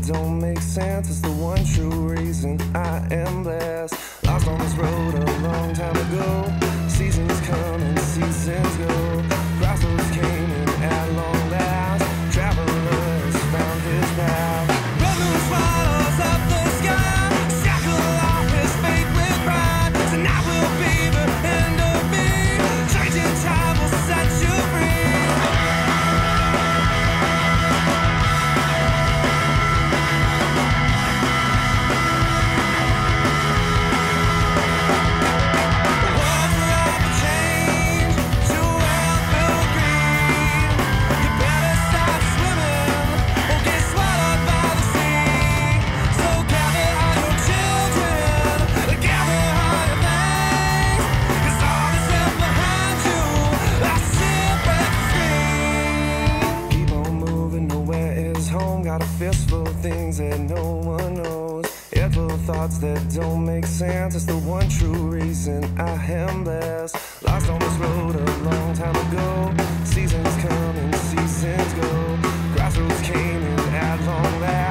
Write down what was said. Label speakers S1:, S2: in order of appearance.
S1: don't make sense is the one true reason I am blessed. Lost on this road a long time ago. Seasons come and seasons go. Crossroads came and at long last, traveler has found his path. Broken swallows up the sky, shackle off his faith with pride. Tonight will be the end of me. Changing time will set you free. Got a fistful of things that no one knows. Head full of thoughts that don't make sense. It's the one true reason I am blessed. Lost on this road a long time ago. Seasons come and seasons go. Crossroads came and at long last.